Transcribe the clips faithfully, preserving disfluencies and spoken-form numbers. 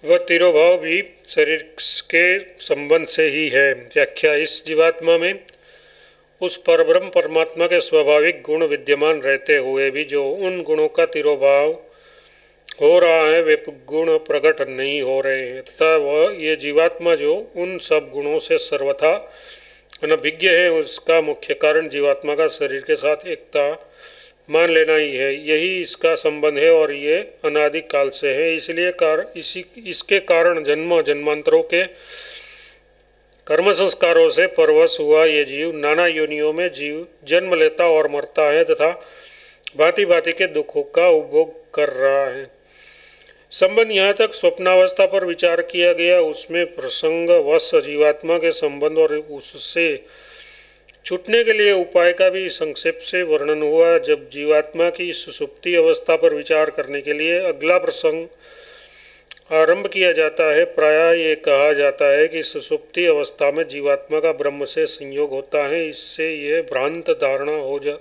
वह तिरोभाव भी शरीर के संबंध से ही है। व्याख्या: इस जीवात्मा में उस परब्रह्म परमात्मा के स्वाभाविक गुण विद्यमान रहते हुए भी जो उन गुणों का तिरोभाव हो रहा है वे गुण प्रकट नहीं हो रहे हैं, तथा वह ये जीवात्मा जो उन सब गुणों से सर्वथा अनभिज्ञ है, उसका मुख्य कारण जीवात्मा का शरीर के साथ एकता मान लेना ही है। यही इसका संबंध है और ये अनादि काल से है। इसलिए कार इसी इसके कारण जन्म जन्मांतरों के कर्म संस्कारों से परवश हुआ ये जीव नाना योनियों में जीव जन्म लेता और मरता है तथा भांति भांति के दुखों का उपभोग कर रहा है। संबंध यहाँ तक स्वप्नावस्था पर विचार किया गया, उसमें प्रसंगवश जीवात्मा के संबंध और उससे छूटने के लिए उपाय का भी संक्षेप से वर्णन हुआ। जब जीवात्मा की सुषुप्ति अवस्था पर विचार करने के लिए अगला प्रसंग आरंभ किया जाता है, प्रायः ये कहा जाता है कि सुषुप्ति अवस्था में जीवात्मा का ब्रह्म से संयोग होता है। इससे ये भ्रांत धारणा हो जा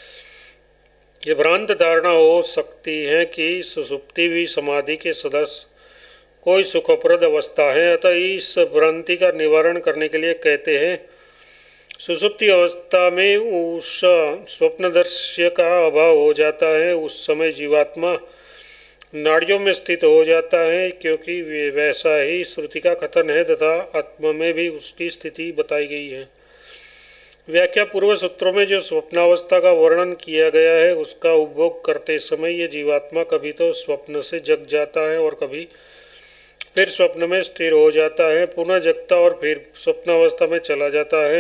ये भ्रांत धारणा हो सकती है कि सुषुप्ति भी समाधि के सदस्य कोई सुखप्रद अवस्था है। अतः इस भ्रांति का निवारण करने के लिए कहते हैं, सुषुप्ति अवस्था में उस स्वप्नदर्श्य का अभाव हो जाता है। उस समय जीवात्मा नाड़ियों में स्थित हो जाता है, क्योंकि वैसा ही श्रुति का कथन है तथा आत्मा में भी उसकी स्थिति बताई गई है। व्याख्या: पूर्व सूत्रों में जो स्वप्नावस्था का वर्णन किया गया है उसका उपभोग करते समय ये जीवात्मा कभी तो स्वप्न से जग जाता है और कभी फिर स्वप्न में स्थिर हो जाता है, पुनः जगता और फिर स्वप्नावस्था में चला जाता है।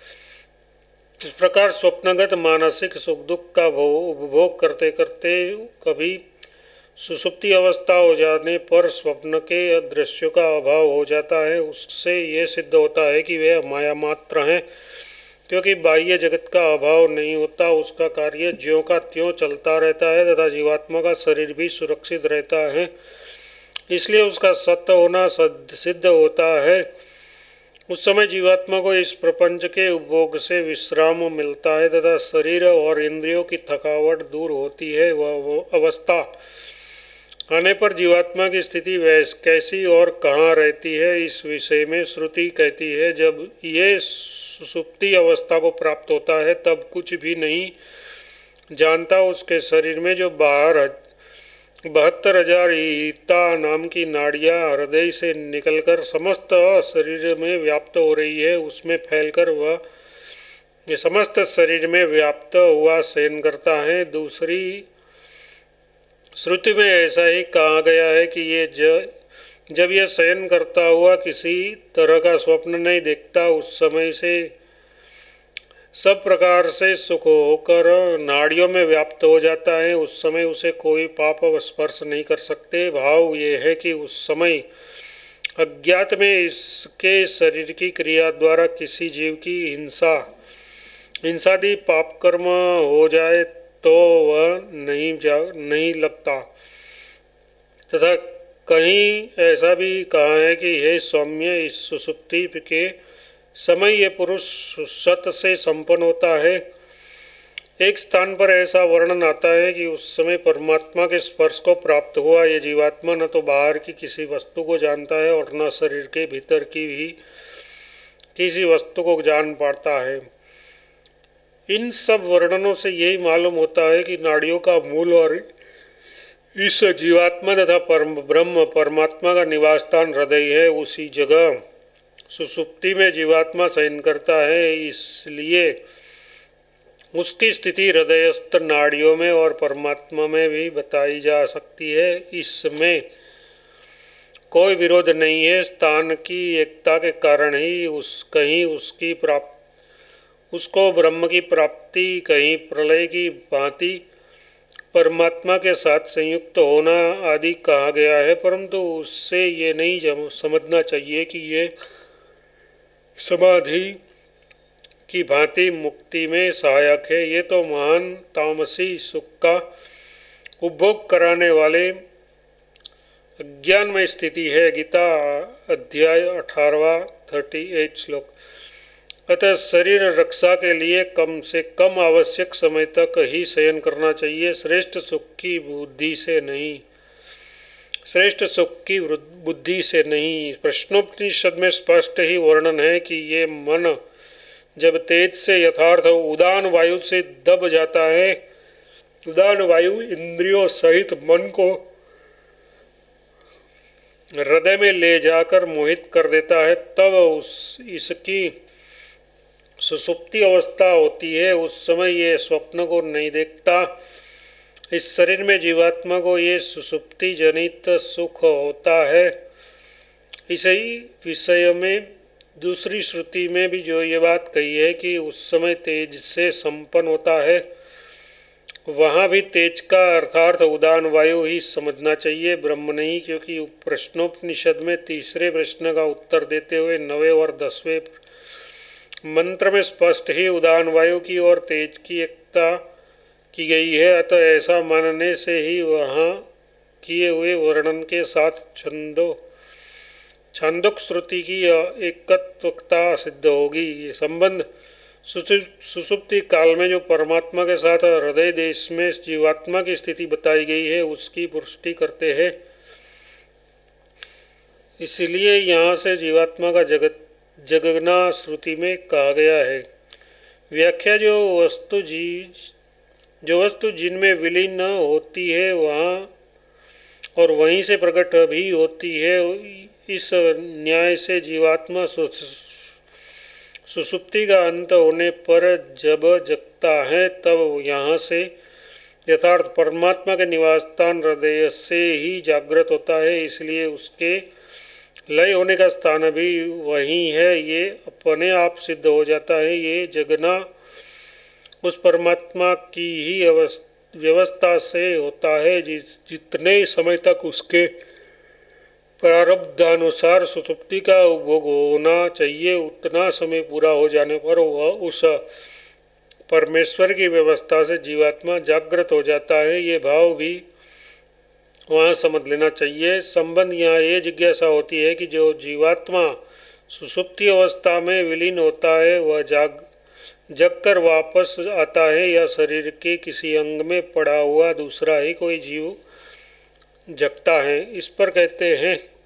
इस प्रकार स्वप्नगत मानसिक सुख दुख का उपभोग करते करते कभी सुषुप्ति अवस्था हो जाने पर स्वप्न के दृश्यों का अभाव हो जाता है। उससे ये सिद्ध होता है कि वे माया मात्र हैं, क्योंकि बाह्य जगत का अभाव नहीं होता, उसका कार्य ज्यों का त्यों चलता रहता है तथा जीवात्मा का शरीर भी सुरक्षित रहता है, इसलिए उसका सत्य होना सिद्ध होता है। उस समय जीवात्मा को इस प्रपंच के उपभोग से विश्राम मिलता है तथा शरीर और इंद्रियों की थकावट दूर होती है। वह अवस्था आने पर जीवात्मा की स्थिति वैस कैसी और कहाँ रहती है, इस विषय में श्रुति कहती है, जब ये सुषुप्ति अवस्था को प्राप्त होता है तब कुछ भी नहीं जानता। उसके शरीर में जो बाहर बहत्तर हजार ईता नाम की नाड़ियाँ हृदय से निकलकर समस्त शरीर में व्याप्त हो रही है, उसमें फैलकर वह ये समस्त शरीर में व्याप्त हुआ शयन करता है। दूसरी श्रुति में ऐसा ही कहा गया है कि ये ज जब यह शयन करता हुआ किसी तरह का स्वप्न नहीं देखता, उस समय से सब प्रकार से सुख होकर नाड़ियों में व्याप्त हो जाता है। उस समय उसे कोई पाप स्पर्श नहीं कर सकते। भाव ये है कि उस समय अज्ञात में इसके शरीर की क्रिया द्वारा किसी जीव की हिंसा हिंसादि पाप कर्म हो जाए तो वह नहीं जा नहीं लगता। तथा कहीं ऐसा भी कहा है कि हे सौम्य, इस सुषुप्ति के समय ये पुरुष सत से संपन्न होता है। एक स्थान पर ऐसा वर्णन आता है कि उस समय परमात्मा के स्पर्श को प्राप्त हुआ ये जीवात्मा न तो बाहर की किसी वस्तु को जानता है और न शरीर के भीतर की भी किसी वस्तु को जान पाता है। इन सब वर्णनों से यही मालूम होता है कि नाड़ियों का मूल और इस जीवात्मा तथा परम ब्रह्म परमात्मा का निवास स्थान हृदय है। उसी जगह सुषुप्ति में जीवात्मा शयन करता है, इसलिए उसकी स्थिति हृदयस्थ नाड़ियों में और परमात्मा में भी बताई जा सकती है। इसमें कोई विरोध नहीं है। स्थान की एकता के कारण ही उस कहीं उसकी प्राप्ति उसको ब्रह्म की प्राप्ति, कहीं प्रलय की भांति परमात्मा के साथ संयुक्त होना आदि कहा गया है, परंतु उससे ये नहीं समझना चाहिए कि ये समाधि की भांति मुक्ति में सहायक है। ये तो महान तामसी सुख का उपभोग कराने वाले अज्ञानमय स्थिति है। गीता अध्याय अठारहवां थर्टी एट श्लोक। अतः शरीर रक्षा के लिए कम से कम आवश्यक समय तक ही शयन करना चाहिए, श्रेष्ठ सुख की बुद्धि से नहीं। श्रेष्ठ सुख की बुद्धि से नहीं। प्रश्नोपनिषद में स्पष्ट ही वर्णन है कि ये मन जब तेज से यथार्थ उदान वायु से दब जाता है, उदान वायु इंद्रियों सहित मन को हृदय में ले जाकर मोहित कर देता है, तब उस इसकी सुषुप्ति अवस्था होती है। उस समय ये स्वप्न को नहीं देखता। इस शरीर में जीवात्मा को ये सुषुप्ति जनित सुख होता है। इसी विषय में दूसरी श्रुति में भी जो ये बात कही है कि उस समय तेज से संपन्न होता है, वहाँ भी तेज का अर्थार्थ उदान वायु ही समझना चाहिए, ब्रह्म नहीं। क्योंकि प्रश्नोपनिषद में तीसरे प्रश्न का उत्तर देते हुए नवे और दसवें मंत्र में स्पष्ट ही उदान वायु की और तेज की एकता की गई है। अतः ऐसा मानने से ही वहाँ किए हुए वर्णन के साथ छंदो छांदोक श्रुति की एकत्वता सिद्ध होगी। ये संबंध सुषुप्ति काल में जो परमात्मा के साथ हृदय देश में जीवात्मा की स्थिति बताई गई है, उसकी पुष्टि करते हैं। इसलिए यहाँ से जीवात्मा का जगत जगना श्रुति में कहा गया है। व्याख्या जो वस्तु जी जो वस्तु जिनमें विलीन होती है वहाँ और वहीं से प्रकट भी होती है, इस न्याय से जीवात्मा सुषुप्ति का अंत होने पर जब जगता है, तब यहाँ से यथार्थ परमात्मा के निवास स्थान हृदय से ही जागृत होता है। इसलिए उसके लय होने का स्थान भी वही है। ये अपने आप सिद्ध हो जाता है। ये जगना उस परमात्मा की ही व्यवस्था से होता है। जिस जितने समय तक उसके प्रारब्धानुसार सुषुप्ति का उपभोग होना चाहिए, उतना समय पूरा हो जाने पर वह उस परमेश्वर की व्यवस्था से जीवात्मा जागृत हो जाता है। ये भाव भी वहाँ समझ लेना चाहिए। संबंध यहाँ ये जिज्ञासा होती है कि जो जीवात्मा सुषुप्ति अवस्था में विलीन होता है, वह जाग जगकर वापस आता है या शरीर के किसी अंग में पड़ा हुआ दूसरा ही कोई जीव जगता है। इस पर कहते हैं